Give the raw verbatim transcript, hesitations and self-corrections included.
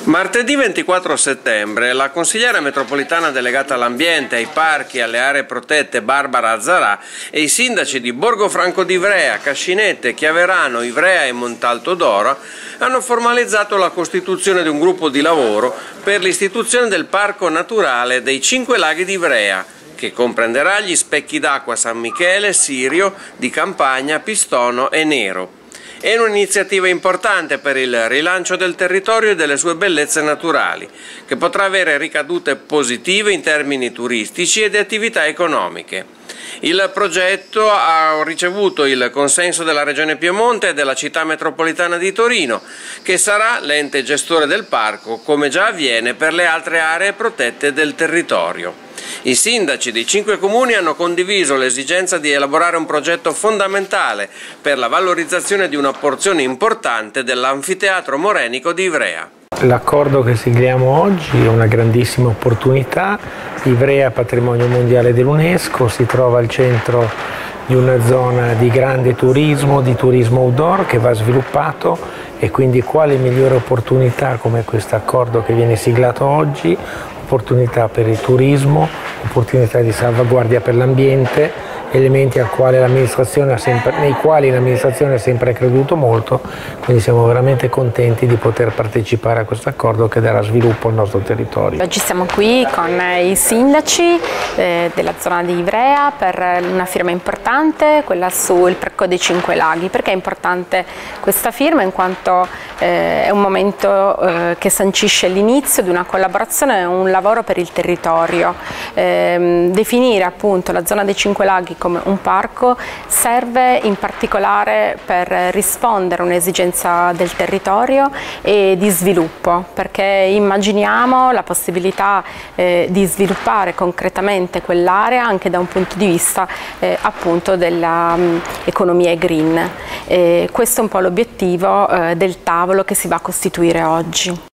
Martedì ventiquattro settembre la consigliera metropolitana delegata all'ambiente, ai parchi e alle aree protette Barbara Azzarà e i sindaci di Borgofranco d'Ivrea, Cascinette, Chiaverano, Ivrea e Montalto d'Oro hanno formalizzato la costituzione di un gruppo di lavoro per l'istituzione del Parco Naturale dei Cinque Laghi di Ivrea, che comprenderà gli specchi d'acqua San Michele, Sirio, di Campagna, Pistono e Nero. È un'iniziativa importante per il rilancio del territorio e delle sue bellezze naturali, che potrà avere ricadute positive in termini turistici e di attività economiche. Il progetto ha ricevuto il consenso della Regione Piemonte e della Città Metropolitana di Torino, che sarà l'ente gestore del parco, come già avviene per le altre aree protette del territorio. I sindaci dei cinque comuni hanno condiviso l'esigenza di elaborare un progetto fondamentale per la valorizzazione di una porzione importante dell'anfiteatro morenico di Ivrea. L'accordo che sigliamo oggi è una grandissima opportunità. Ivrea, patrimonio mondiale dell'UNESCO, si trova al centro di una zona di grande turismo, di turismo outdoor che va sviluppato, e quindi quale migliore opportunità come questo accordo che viene siglato oggi, opportunità per il turismo, opportunità di salvaguardia per l'ambiente, elementi al quale l'amministrazione ha sempre, nei quali l'amministrazione ha sempre creduto molto, quindi siamo veramente contenti di poter partecipare a questo accordo che darà sviluppo al nostro territorio. Oggi siamo qui con i sindaci eh, della zona di Ivrea per una firma importante, quella sul Parco dei Cinque Laghi. Perché è importante questa firma? In quanto eh, è un momento eh, che sancisce l'inizio di una collaborazione e un lavoro per il territorio. Eh, definire appunto la zona dei Cinque Laghi come un parco serve in particolare per rispondere a un'esigenza del territorio e di sviluppo, perché immaginiamo la possibilità eh, di sviluppare concretamente quell'area anche da un punto di vista eh, appunto dell'economia green. E questo è un po' l'obiettivo eh, del tavolo che si va a costituire oggi.